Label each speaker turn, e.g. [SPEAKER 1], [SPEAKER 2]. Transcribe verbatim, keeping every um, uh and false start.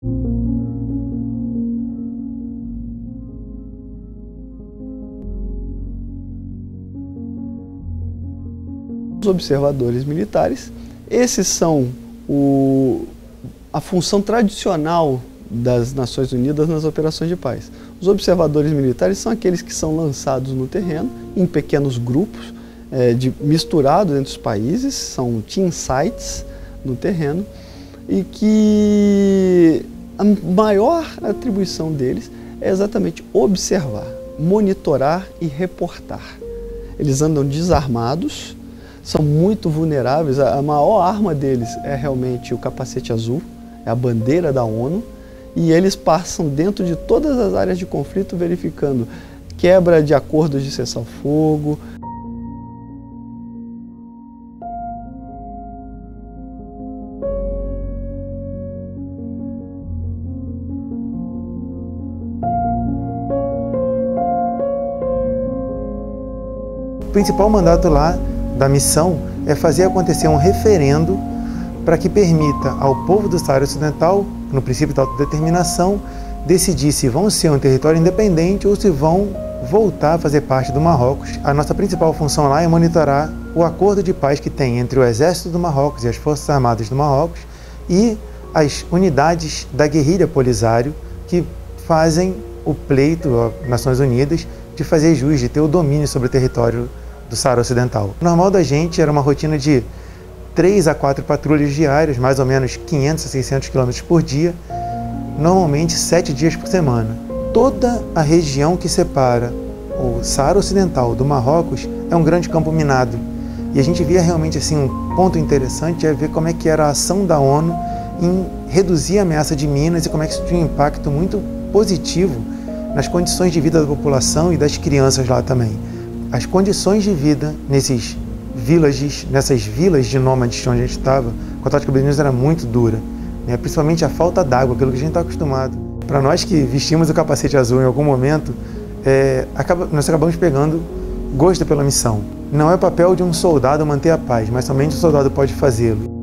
[SPEAKER 1] Os observadores militares, esses são o, a função tradicional das Nações Unidas nas operações de paz. Os observadores militares são aqueles que são lançados no terreno, em pequenos grupos, é, de, misturados entre os países, são team sites no terreno, e que a maior atribuição deles é exatamente observar, monitorar e reportar. Eles andam desarmados, são muito vulneráveis, a maior arma deles é realmente o capacete azul, é a bandeira da ONU, e eles passam dentro de todas as áreas de conflito verificando quebra de acordos de cessar-fogo.
[SPEAKER 2] O principal mandato lá da missão é fazer acontecer um referendo para que permita ao povo do Saara Ocidental, no princípio da autodeterminação, decidir se vão ser um território independente ou se vão voltar a fazer parte do Marrocos. A nossa principal função lá é monitorar o acordo de paz que tem entre o exército do Marrocos e as forças armadas do Marrocos e as unidades da guerrilha Polisário que fazem o pleito às Nações Unidas de fazer jus, de ter o domínio sobre o território do Saara Ocidental. O normal da gente era uma rotina de três a quatro patrulhas diárias, mais ou menos quinhentos a seiscentos quilômetros por dia, normalmente sete dias por semana. Toda a região que separa o Saara Ocidental do Marrocos é um grande campo minado. E a gente via realmente assim, um ponto interessante é ver como é que era a ação da ONU em reduzir a ameaça de minas e como é que isso tinha um impacto muito positivo nas condições de vida da população e das crianças lá também. As condições de vida nesses villages, nessas vilas de nômades onde a gente estava, com a tática Beduínos era muito dura, né? Principalmente a falta d'água, aquilo que a gente está acostumado. Para nós que vestimos o capacete azul em algum momento, é, acaba, nós acabamos pegando gosto pela missão. Não é papel de um soldado manter a paz, mas somente o soldado pode fazê-lo.